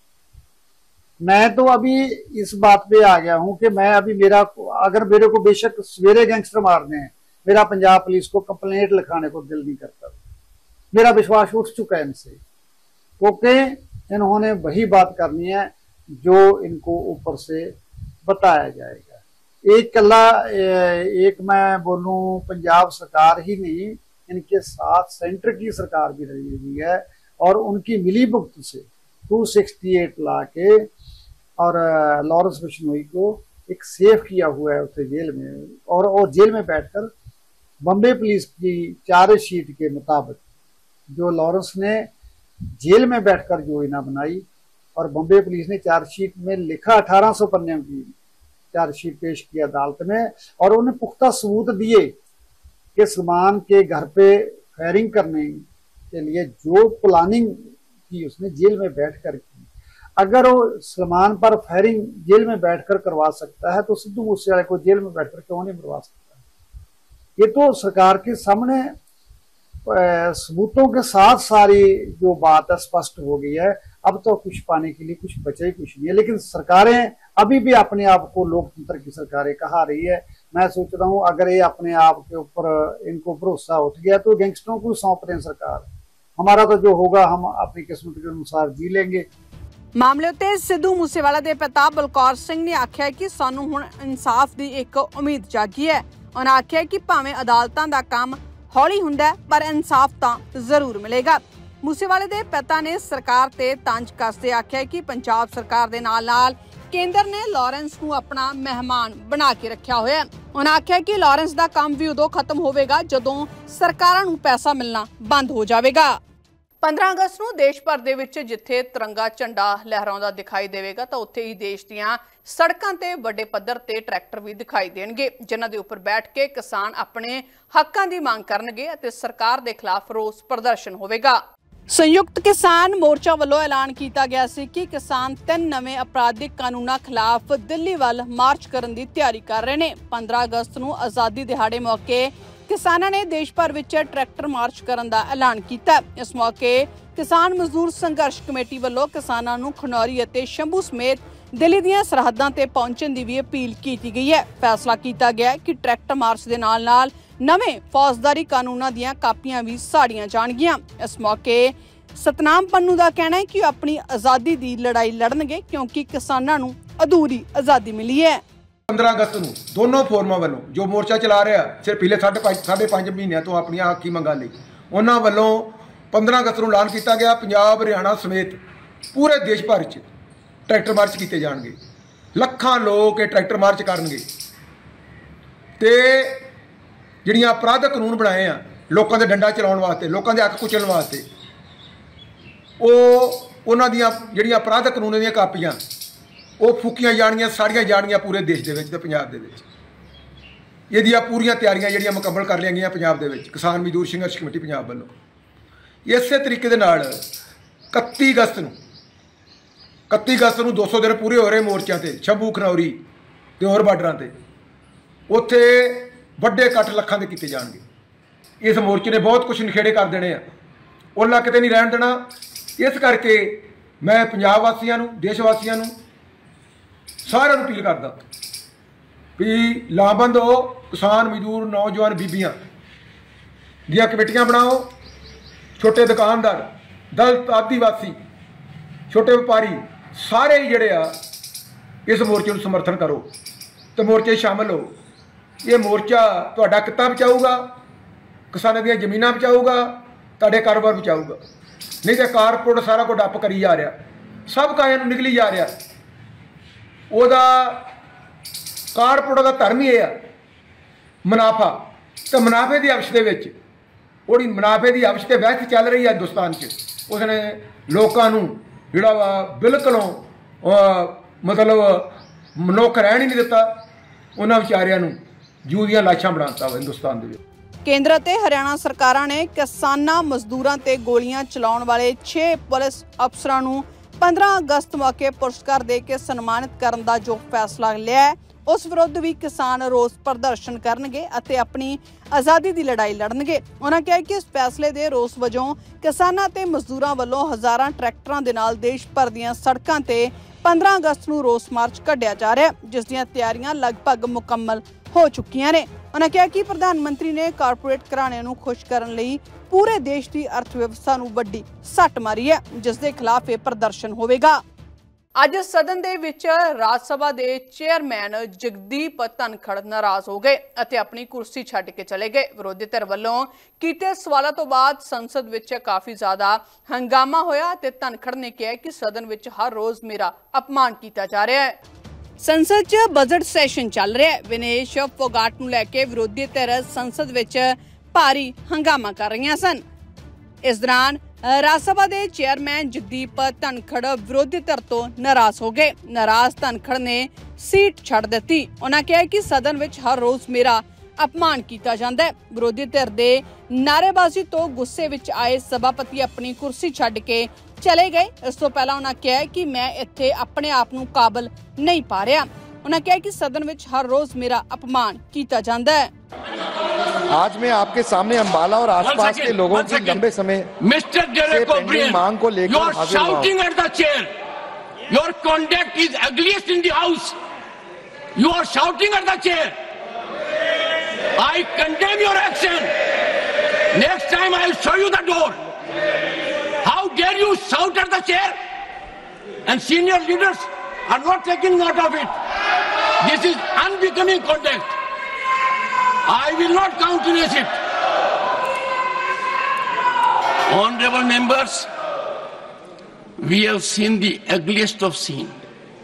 मैं तो अभी इस बात पे आ गया हूं कि मैं अभी मेरा अगर मेरे को बेशक सवेरे गैंगस्टर मारने हैं, मेरा पंजाब पुलिस को कंप्लेंट लिखाने को दिल नहीं करता। मेरा विश्वास उठ चुका है इनसे, क्योंकि इन्होंने वही बात करनी है जो इनको ऊपर से बताया जाएगा। एक कला एक मैं बोलूं पंजाब सरकार ही नहीं, इनके साथ सेंटर की सरकार भी रही हुई है और उनकी मिली भुगत से दो सौ अड़सठ ला के और लॉरेंस बिश्नोई को एक सेफ किया हुआ है उसे जेल में, और और जेल में बैठकर बम्बे पुलिस की चार्जशीट के मुताबिक जो लॉरेंस ने जेल में बैठकर जो इना बनाई और बम्बे पुलिस ने चार्जशीट में लिखा अठारह सौ पन्ने की चार्जशीट पेश किया अदालत में, और उन्हें पुख्ता सबूत दिए कि सलमान के घर पे फायरिंग करने के लिए जो प्लानिंग की उसने जेल में बैठकर की। अगर वो सलमान पर फायरिंग जेल में बैठकर करवा सकता है तो सिद्धू मूसेवाले को जेल में बैठकर क्यों नहीं करवा सकता? ये तो सरकार के सामने सबूतों के साथ सारी जो बात है स्पष्ट हो गई है। अब तो कुछ पाने के लिए कुछ बचा ही कुछ नहीं है, लेकिन सरकारें अभी भी अपने आप को लोकतंत्र की सरकारें कहा रही है। मैं सोच रहा हूं अगर ये अपने आप के ऊपर इनको भरोसा उठ गया तो गैंगस्टरों को सौंप दें सरकार, हमारा तो जो होगा हम अपनी किस्मत के अनुसार जी लेंगे। मामले उत्ते सिद्धू मूसेवाला दे पिता बलकौर सिंह ने आख्या कि सानू हुण इंसाफ दी एक उम्मीद जागी है। उन्होंने आख्या कि भावें अदालतां दा काम हौली हुंदा है पर इंसाफ तां जरूर मिलेगा। मूसेवाले दे पिता ने सरकार ते तंज कसदे आख्या कि पंजाब सरकार दे नाल नाल केंद्र ने लॉरेंस नूं अपना मेहमान बना के रखा होया है। उन्होंने आख्या कि लॉरेंस दा काम भी उदों खत्म होवेगा जदों सरकारां नूं पैसा मिलना बंद हो जाएगा। पंद्रह अगस्त ਨੂੰ देश भर ਦੇ ਵਿੱਚ ਜਿੱਥੇ ਤਿਰੰਗਾ ਝੰਡਾ ਲਹਿਰਾਉਂਦਾ ਦਿਖਾਈ ਦੇਵੇਗਾ ਤਾਂ ਉੱਥੇ ਹੀ ਦੇਸ਼ ਦੀਆਂ ਸੜਕਾਂ ਤੇ ਵੱਡੇ ਪੱਧਰ ਤੇ ਟਰੈਕਟਰ ਵੀ ਦਿਖਾਈ ਦੇਣਗੇ, ਜਿਨ੍ਹਾਂ ਦੇ ਉੱਪਰ ਬੈਠ ਕੇ ਕਿਸਾਨ ਆਪਣੇ ਹੱਕਾਂ ਦੀ ਮੰਗ ਕਰਨਗੇ ਅਤੇ ਸਰਕਾਰ ਦੇ ਖਿਲਾਫ ਰੋਸ ਪ੍ਰਦਰਸ਼ਨ ਹੋਵੇਗਾ। ਸੰਯੁਕਤ ਕਿਸਾਨ ਮੋਰਚਾ ਵੱਲੋਂ ਐਲਾਨ ਕੀਤਾ ਗਿਆ ਸੀ ਕਿ ਕਿਸਾਨ ਤਿੰਨ ਨਵੇਂ ਅਪਰਾਧਿਕ ਕਾਨੂੰਨਾਂ ਖਿਲਾਫ ਦਿੱਲੀ ਵੱਲ ਮਾਰਚ ਕਰਨ ਦੀ ਤਿਆਰੀ ਕਰ ਰਹੇ ਨੇ। पंद्रह ਅਗਸਤ ਨੂੰ ਆਜ਼ਾਦੀ ਦਿਹਾੜੇ ਮੌਕੇ किसानों ने देश भर विच ट्रैक्टर मार्च करने का ऐलान किया। इस मौके किसान मजदूर संघर्ष कमेटी वालों किसानों को खनौरी और शंभू समेत दिल्ली दी सरहदां ते पहुंचने की भी अपील की गई है। फैसला किया गया कि ट्रैक्टर मार्च के नाल नाल नवे फौजदारी कानूनों दी कापियां भी साड़ियां जाणगियां। इस मौके सतनाम पन्नू का कहना है कि अपनी आज़ादी की लड़ाई लड़नगे क्योंकि किसानों को अधूरी आज़ादी मिली है। पंद्रह अगस्त ਨੂੰ ਦੋਨੋਂ ਫੋਰਮਾਂ ਵੱਲੋਂ ਜੋ ਮੋਰਚਾ ਚਲਾ ਰਿਹਾ ਸਿਰ ਪਿਛਲੇ ਸਾਢੇ ਪੰਜ ਸਾਢੇ ਪੰਜ ਮਹੀਨਿਆਂ ਤੋਂ ਆਪਣੀਆਂ ਹੱਕੀ ਮੰਗਾਂ ਲਈ ਉਹਨਾਂ ਵੱਲੋਂ पंद्रह ਅਗਸਤ ਨੂੰ ਐਲਾਨ ਕੀਤਾ ਗਿਆ ਪੰਜਾਬ ਹਰਿਆਣਾ ਸਮੇਤ ਪੂਰੇ ਦੇਸ਼ ਭਰ 'ਚ ਟਰੈਕਟਰ ਮਾਰਚ ਕੀਤੇ ਜਾਣਗੇ। ਲੱਖਾਂ ਲੋਕ ਇਹ ਟਰੈਕਟਰ ਮਾਰਚ ਕਰਨਗੇ ਤੇ ਜਿਹੜੀਆਂ ਅਪਰਾਧਿਕ ਕਾਨੂੰਨ ਬਣਾਏ ਆ ਲੋਕਾਂ ਦੇ ਡੰਡਾ ਚਲਾਉਣ ਵਾਸਤੇ, ਲੋਕਾਂ ਦੇ ਹੱਕ ਕੁਚਲਣ ਵਾਸਤੇ, ਉਹ ਉਹਨਾਂ ਦੀਆਂ ਜਿਹੜੀਆਂ ਅਪਰਾਧਿਕ ਕਾਨੂੰਨ ਦੀਆਂ ਕਾਪੀਆਂ ਉਹ ਫੂਕੀਆਂ ਜਾਣੀਆਂ, ਸਾੜੀਆਂ ਜਾਣੀਆਂ ਪੂਰੇ ਦੇਸ਼ ਦੇ ਵਿੱਚ ਤੇ ਪੰਜਾਬ ਦੇ ਵਿੱਚ। ਇਹਦੀਆਂ ਪੂਰੀਆਂ ਤਿਆਰੀਆਂ ਜਿਹੜੀਆਂ ਮੁਕੰਮਲ ਕਰ ਲਈਆਂ ਗਈਆਂ ਪੰਜਾਬ ਦੇ ਵਿੱਚ ਕਿਸਾਨ ਮਜ਼ਦੂਰ ਸੰਘਰਸ਼ ਕਮੇਟੀ ਪੰਜਾਬ ਵੱਲੋਂ। ਇਸੇ ਤਰੀਕੇ ਦੇ ਨਾਲ ਇਕੱਤੀ ਅਗਸਤ ਨੂੰ ਇਕੱਤੀ ਅਗਸਤ ਨੂੰ ਦੋ ਸੌ ਦਿਨ ਪੂਰੇ ਹੋ ਰਹੇ ਮੋਰਚਿਆਂ ਤੇ ਸ਼ੰਭੂ, ਖਨੌਰੀ ਤੇ ਹੋਰ ਬਾਰਡਰਾਂ ਤੇ ਉੱਥੇ ਵੱਡੇ ਇਕੱਠ ਲੱਖਾਂ ਦੇ ਕੀਤੇ ਜਾਣਗੇ। ਇਸ ਮੋਰਚੇ ਨੇ ਬਹੁਤ ਕੁਝ ਨਿਖੇੜੇ ਕਰ ਦੇਣੇ ਆ, ਉਹਨਾਂ ਕਿਤੇ ਨਹੀਂ ਰਹਿਣ ਦੇਣਾ। ਇਸ ਕਰਕੇ ਮੈਂ ਪੰਜਾਬ ਵਾਸੀਆਂ ਨੂੰ, ਦੇਸ਼ ਵਾਸੀਆਂ ਨੂੰ ਸਾਰਿਆਂ ਨੂੰ ਅਪੀਲ ਕਰਦਾ ਵੀ ਲਾਮਬੰਦ ਹੋ, ਕਿਸਾਨ ਮਜ਼ਦੂਰ ਨੌਜਵਾਨ ਬੀਬੀਆਂ ਦੀਆਂ ਕਮੇਟੀਆਂ ਬਣਾਓ, ਛੋਟੇ ਦੁਕਾਨਦਾਰ, ਦਲਿਤ, ਆਦੀਵਾਸੀ, ਛੋਟੇ ਵਪਾਰੀ ਸਾਰੇ ਜਿਹੜੇ ਆ ਇਸ ਮੋਰਚੇ ਨੂੰ ਸਮਰਥਨ ਕਰੋ ਤੇ ਮੋਰਚੇ ਸ਼ਾਮਲ ਹੋ। ਇਹ ਮੋਰਚਾ ਤੁਹਾਡਾ ਕਿੱਤਾ ਬਚਾਊਗਾ, ਕਿਸਾਨਾਂ ਦੀਆਂ ਜ਼ਮੀਨਾਂ ਬਚਾਊਗਾ, ਤੁਹਾਡੇ ਕਾਰੋਬਾਰ ਬਚਾਊਗਾ। ਨਹੀਂ ਤਾਂ ਕਾਰਪੋਰੇਟ ਸਾਰਾ ਕੁਝ ਡੱਪ ਕਰੀ ਜਾ ਰਿਹਾ, ਸਭ ਕਾਇਆਂ ਨੂੰ ਨਿਕਲੀ ਜਾ ਰਿਹਾ। ਉਹਦਾ ਕਾਰਪੋਰੇਟ ਦਾ ਧਰਮ ਹੀ ਇਹ ਆ ਮੁਨਾਫਾ, ਤੇ ਮੁਨਾਫੇ ਦੀ ਅਵਸ਼ ਦੇ ਵਿੱਚ ਉਹਦੀ ਮੁਨਾਫੇ ਦੀ ਅਵਸ਼ ਤੇ ਵਹਿਤ ਚੱਲ ਰਹੀ ਹੈ ਹਿੰਦੁਸਤਾਨ 'ਚ। ਉਸਨੇ ਲੋਕਾਂ ਨੂੰ ਜਿਹੜਾ ਵਾ ਬਿਲਕੁਲੋਂ ਮਤਲਬ ਮਨੁੱਖ ਰਹਿਣ ਹੀ ਨਹੀਂ ਦਿੱਤਾ, ਉਹਨਾਂ ਵਿਚਾਰਿਆਂ ਨੂੰ ਜੂ ਦੀਆਂ ਲਾਸ਼ਾਂ ਬਣਾਤਾ ਵਾ ਹਿੰਦੁਸਤਾਨ ਦੇ ਵਿੱਚ। ਕੇਂਦਰ ਅਤੇ ਹਰਿਆਣਾ ਸਰਕਾਰਾਂ ਨੇ ਕਿਸਾਨਾਂ ਮਜ਼ਦੂਰਾਂ ਤੇ ਗੋਲੀਆਂ ਚਲਾਉਣ ਵਾਲੇ ਛੇ ਪੁਲਿਸ ਅਫਸਰਾਂ ਨੂੰ ਪੰਦਰਾਂ ਅਗਸਤ ਮੌਕੇ ਪੁਰਸਕਾਰ ਦੇ ਕੇ ਸਨਮਾਨਿਤ ਕਰਨ ਦਾ ਜੋ ਫੈਸਲਾ ਲਿਆ ਹੈ, ਉਸ ਵਿਰੁੱਧ ਵੀ ਕਿਸਾਨ ਰੋਸ ਪ੍ਰਦਰਸ਼ਨ ਕਰਨਗੇ ਅਤੇ ਆਪਣੀ ਆਜ਼ਾਦੀ ਦੀ ਲੜਾਈ ਲੜਨਗੇ। ਉਹਨਾਂ ਕਿਹਾ ਕਿ ਇਸ ਫੈਸਲੇ ਦੇ ਰੋਸ ਵਜੋਂ ਕਿਸਾਨਾਂ ਤੇ ਮਜ਼ਦੂਰਾਂ ਵੱਲੋਂ ਹਜ਼ਾਰਾਂ ਟਰੈਕਟਰਾਂ ਦੇ ਨਾਲ ਦੇਸ਼ ਭਰ ਦੀਆਂ ਸੜਕਾਂ ਤੇ ਪੰਦਰਾਂ ਅਗਸਤ ਨੂੰ ਰੋਸ ਮਾਰਚ ਕੱਢਿਆ ਜਾ ਰਿਹਾ, ਜਿਸ ਦੀਆਂ ਤਿਆਰੀਆਂ ਲਗਭਗ ਮੁਕੰਮਲ ਹੋ ਚੁੱਕੀਆਂ ਨੇ। ਉਹਨਾਂ ਕਿਹਾ ਕਿ ਪ੍ਰਧਾਨ ਮੰਤਰੀ ਨੇ ਕਾਰਪੋਰੇਟ ਘਰਾਣਿਆਂ ਨੂੰ ਖੁਸ਼ ਕਰਨ ਲਈ ਪੂਰੇ ਦੇਸ਼ ਦੀ ਅਰਥ ਵਿਵਸਥਾ ਨੂੰ ਵੱਡੀ ਸੱਟ ਮਾਰੀ ਹੈ, ਜਿਸ ਦੇ ਖਿਲਾਫ ਇਹ ਪ੍ਰਦਰਸ਼ਨ ਹੋਵੇਗਾ। ਅੱਜ ਸਦਨ ਦੇ ਵਿੱਚ ਰਾਜ ਸਭਾ ਦੇ ਚੇਅਰਮੈਨ ਜਗਦੀਪ ਧਨਖੜ ਨਾਰਾਜ਼ ਹੋ ਗਏ ਅਤੇ ਆਪਣੀ ਕੁਰਸੀ ਛੱਡ ਕੇ ਚਲੇ ਗਏ। ਵਿਰੋਧੀ ਧਿਰ ਵੱਲੋਂ ਕੀਤੇ ਸਵਾਲਾਂ ਤੋਂ ਬਾਅਦ ਸੰਸਦ ਵਿੱਚ ਕਾਫੀ ਜ਼ਿਆਦਾ ਹੰਗਾਮਾ ਹੋਇਆ ਤੇ ਧਨਖੜ ਨੇ ਕਿਹਾ ਕਿ ਸਦਨ ਵਿੱਚ ਹਰ ਰੋਜ਼ ਮੇਰਾ ਅਪਮਾਨ ਕੀਤਾ ਜਾ ਰਿਹਾ ਹੈ। ਸੰਸਦ 'ਚ ਬਜਟ ਸੈਸ਼ਨ ਚੱਲ ਰਿਹਾ ਹੈ। ਵਿਨੇਸ਼ ਫੋਗਾਟ ਨੂੰ ਲੈ ਕੇ ਵਿਰੋਧੀ ਧਿਰ ਸੰਸਦ ਵਿੱਚ ਭਾਰੀ ਹੰਗਾਮਾ ਕਰ ਰਹੀਆਂ ਸਨ। ਇਸ ਦੌਰਾਨ ਰਾਜ ਸਭਾ ਦੇ ਚੇਅਰਮੈਨ ਜਗਦੀਪ ਧਨਖੜ ਵਿਰੋਧੀ ਧਿਰ ਤੋਂ ਨਾਰਾਜ਼ ਹੋ ਗਏ। ਨਾਰਾਜ਼ ਧਨਖੜ ਨੇ ਸੀਟ ਛੱਡ ਦਿੱਤੀ। ਉਹਨਾਂ ਕਿਹਾ ਕਿ ਸਦਨ ਵਿੱਚ ਹਰ ਰੋਜ਼ ਮੇਰਾ ਅਪਮਾਨ ਕੀਤਾ ਜਾਂਦਾ ਹੈ। ਵਿਰੋਧੀ ਧਿਰ ਦੇ ਨਾਅਰੇਬਾਜ਼ੀ ਤੋਂ ਗੁੱਸੇ ਵਿੱਚ ਆਏ ਸਭਾਪਤੀ ਆਪਣੀ ਕੁਰਸੀ ਛੱਡ ਕੇ ਚਲੇ ਗਏ। ਇਸ ਤੋਂ ਪਹਿਲਾਂ ਉਹਨਾਂ ਕਿਹਾ ਕਿ ਮੈਂ ਇੱਥੇ ਆਪਣੇ ਆਪ ਨੂੰ ਕਾਬਲ ਨਹੀਂ ਪਾ ਰਿਹਾ। ਉਹਨਾਂ ਕਿਹਾ कि सदन में हर रोज मेरा अपमान किया जाता है। आज मैं आपके सामने अंबाला और आसपास के लोगों की लंबे समय मिस्टर डेरेक ओब्रियन, मांग को लेकर you are shouting at the chair. Your conduct is ugliest in the house. You are shouting at the chair. I condemn your action. Next time I will show you the door. How dare you shout at the chair? And senior leaders are not taking note of it. This is unbecoming conduct. I will not countenance it. Honorable members, we have seen the ugliest of scene.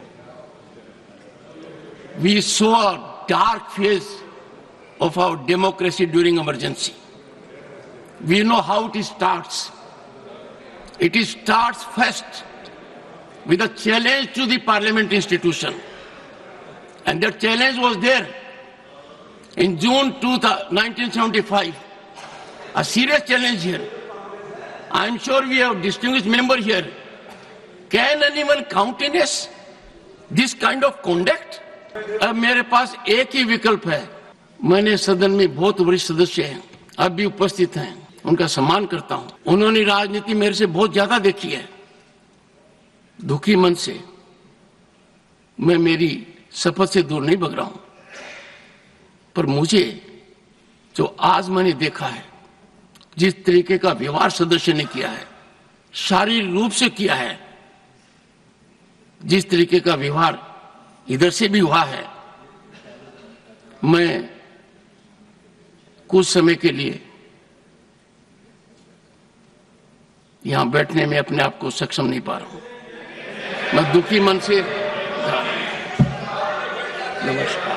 We saw a dark phase of our democracy during emergency. We know how it starts. It starts first with a challenge to the parliament institution. And that challenge was there in June nineteen seventy-five. A serious challenge here. I am sure we have distinguished member here. Can anyone countenance this kind of conduct? अब मेरे पास एक ही विकल्प है। मैंने सदन में बहुत वरिष्ठ सदस्य हैं, अब भी उपस्थित हैं, उनका सम्मान करता हूं। उन्होंने राजनीति मेरे से बहुत ज्यादा देखी है। दुखी मन से मैं मेरी शपथ से दूर नहीं भग रहा हूं, पर मुझे जो आज मैंने देखा है, जिस तरीके का व्यवहार सदस्य ने किया है, शारीरिक रूप से किया है, जिस तरीके का व्यवहार इधर से भी हुआ है, मैं कुछ समय के लिए यहां बैठने में अपने आप को सक्षम नहीं पा रहा हूं। मैं दुखी मन से नमस्कार।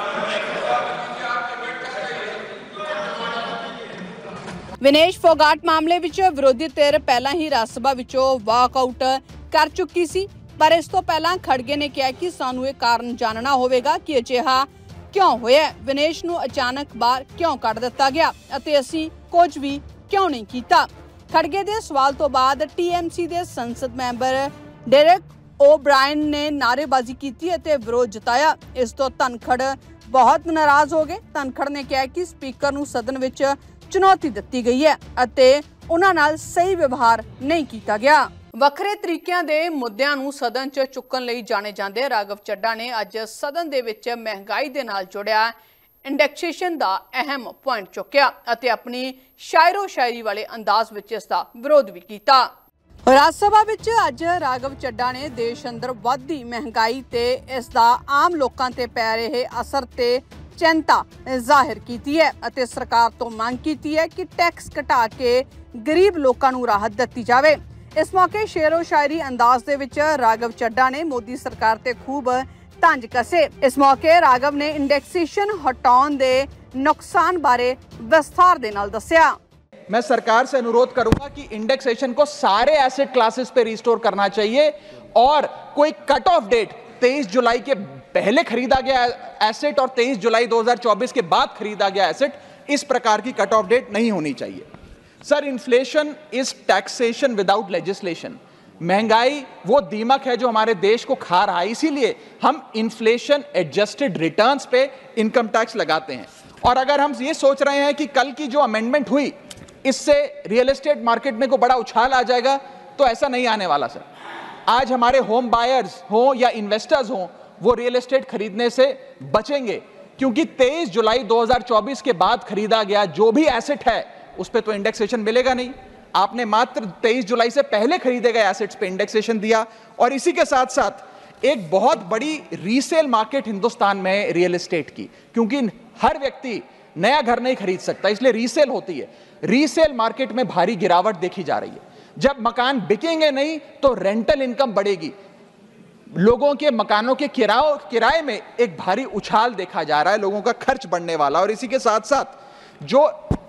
विनेश फोगाट मामले विच विरोधी धिर पहला ही राज सभा विचों वाकआउट कर चुकी सी, पर इस तो पहला खड़गे ने कहा कि सानू ये कारण जानना होवेगा कि अजिहा क्यों होया, विनेश नू अचानक बाहर क्यों कढ़ दिता गया अते असीं कुछ भी क्यों नहीं कीता। खड़गे दे सवाल तो बाद टीएमसी दे संसद मैंबर डेरेक ओब्रायन ने नारेबाजी की अते विरोध जताया। इस तो धनखड़ बहुत नाराज हो गए। धनखड़ ने कहा कि स्पीकर नू सदन विच चुनौती दी गई है अते उन्हां नाल सही व्यवहार नहीं किया गया। ਵੱਖਰੇ ਤਰੀਕਿਆਂ ਦੇ ਮੁੱਦਿਆਂ ਨੂੰ ਸਦਨ 'ਚ ਚੁੱਕਣ ਲਈ ਜਾਣੇ ਜਾਂਦੇ ਰਾਘਵ ਚੱਡਾ ਨੇ ਅੱਜ ਸਦਨ ਦੇ ਵਿੱਚ ਮਹਿੰਗਾਈ ਦੇ ਨਾਲ ਜੁੜਿਆ ਇੰਡੈਕਸੇਸ਼ਨ ਦਾ ਅਹਿਮ ਪੁਆਇੰਟ ਚੁੱਕਿਆ ਅਤੇ ਆਪਣੀ ਸ਼ਾਇਰੋ ਸ਼ਾਇਰੀ ਵਾਲੇ ਅੰਦਾਜ਼ ਵਿੱਚ ਇਸ ਦਾ ਵਿਰੋਧ ਵੀ ਕੀਤਾ। ਰਾਜ ਸਭਾ ਵਿੱਚ ਅੱਜ ਰਾਘਵ ਚੱਡਾ ਨੇ ਦੇਸ਼ ਅੰਦਰ ਵੱਧਦੀ ਮਹਿੰਗਾਈ ਤੇ ਇਸ ਦਾ ਆਮ ਲੋਕਾਂ ਤੇ ਪੈ ਰਹੇ ਅਸਰ ਤੇ ਚਿੰਤਾ ਜ਼ਾਹਿਰ ਕੀਤੀ ਹੈ ਅਤੇ ਸਰਕਾਰ ਤੋਂ ਮੰਗ ਕੀਤੀ ਹੈ ਕਿ ਟੈਕਸ ਘਟਾ ਕੇ ਗਰੀਬ ਲੋਕਾਂ ਨੂੰ ਰਾਹਤ ਦਿੱਤੀ ਜਾਵੇ। इस मौके शेरो शायरी अंदाज दे विच राघव चड्डा ने मोदी सरकार ते खूब तंज कसे। इस मौके राघव ने इंडेक्सेशन हटाउण दे नुकसान बारे विस्तार दे नाल दस्सिया। मैं सरकार से अनुरोध करूंगा कि इंडेक्सेशन को सारे एसेट क्लासेस पे रिस्टोर करना चाहिए और कोई कट ऑफ डेट तेईस जुलाई के पहले खरीदा गया एसेट और तेईस जुलाई दो हज़ार चौबीस के बाद खरीदा गया एसेट, इस प्रकार की कट ऑफ डेट नहीं होनी चाहिए। Sir, inflation is taxation without legislation. महंगाई वो दीमक है जो हमारे देश को खा रहा है, इसीलिए हम इन्फ्लेशन एडजस्टेड रिटर्न्स पे इनकम टैक्स लगाते हैं। और अगर हम ये सोच रहे हैं कि कल की जो अमेंडमेंट हुई इससे रियल एस्टेट मार्केट में को बड़ा उछाल आ जाएगा, तो ऐसा नहीं आने वाला सर। आज हमारे होम बायर्स हो या इन्वेस्टर्स हो, वो रियल एस्टेट खरीदने से बचेंगे, क्योंकि तेईस जुलाई दो हज़ार चौबीस के बाद खरीदा गया जो भी एसेट है उस पे तो इंडेक्सेशन मिलेगा नहीं। आपने मात्र तेईस जुलाई से पहले खरीदे गए एसेट्स पे इंडेक्सेशन दिया। और इसी के साथ साथ एक बहुत बड़ी रीसेल मार्केट हिंदुस्तान में है रियल एस्टेट की, क्योंकि हर व्यक्ति नया घर नहीं खरीद सकता, इसलिए रीसेल होती है। रीसेल मार्केट में भारी गिरावट देखी जा रही है। जब मकान बिकेंगे नहीं तो रेंटल इनकम बढ़ेगी, लोगों के मकानों के किराए किराए में एक भारी उछाल देखा जा रहा है, लोगों का खर्च बढ़ने वाला। और इसी के साथ साथ जो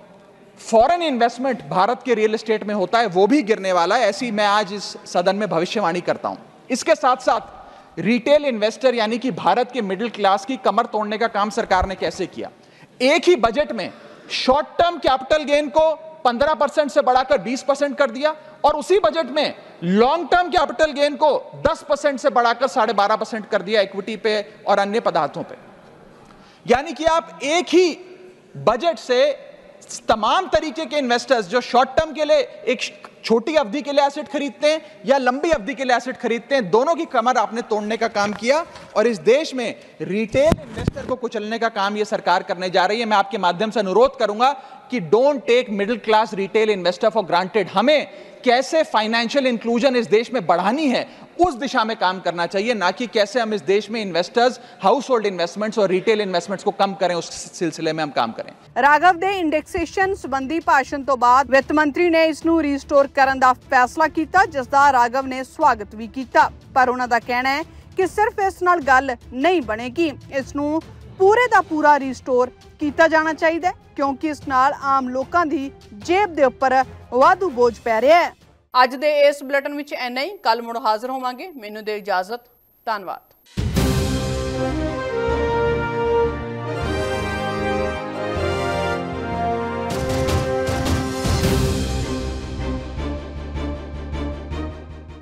फॉरेन इन्वेस्टमेंट भारत के रियल एस्टेट में होता है वो भी गिरने वाला है, ऐसी मैं आज इस सदन में भविष्यवाणी करता हूं। इसके साथ साथ रिटेल इन्वेस्टर यानी कि भारत के मिडिल क्लास की कमर तोड़ने का काम सरकार ने कैसे किया। एक ही बजट में शॉर्ट टर्म कैपिटल गेन को पंद्रह परसेंट से बढ़ाकर बीस परसेंट कर दिया, और उसी बजट में लॉन्ग टर्म कैपिटल गेन को दस परसेंट से बढ़ाकर साढ़े बारह परसेंट कर दिया इक्विटी पे और अन्य पदार्थों पे। यानी कि आप एक ही बजट से तमाम तरीके के इन्वेस्टर्स जो शॉर्ट टर्म के लिए एक छोटी अवधि के लिए एसेट खरीदते हैं या लंबी अवधि के लिए एसेट खरीदते हैं, दोनों की कमर आपने तोड़ने का काम किया। और इस देश में रिटेल इन्वेस्टर को कुचलने का काम यह सरकार करने जा रही है। मैं आपके माध्यम से अनुरोध करूंगा कि don't take middle class retail investor for granted. हमें कैसे फाइनेंशियल इंक्लूजन इस देश में बढ़ानी है उस दिशा में काम करना चाहिए, ना कि कैसे हम इस देश में इन्वेस्टर्स, हाउस होल्ड इन्वेस्टमेंट्स और रिटेल इन्वेस्टमेंट्स को कम करें, उस सिलसिले में हम काम करें। राघव दे इंडेक्सेशन संबंधी भाषण तो बाद वित्त मंत्री ने इसनूं रीस्टोर करन दा फैसला कीता, जिस दा राघव ने स्वागत भी कीता। पर उन्हां दा कहना है कि सिर्फ इस नाल गल नहीं बनेगी, इसनूं पूरे दा पूरा रीस्टोर कीता जाना चाहिए, क्योंकि इस नाल आम लोकां दी जेब दे उपर वाधू बोझ पै रिहा है। अज दे इस बुलेटिन विच इन्ना ही, कल मुड़ हाज़र होवांगे। मैनूं दे इजाजत, धन्नवाद।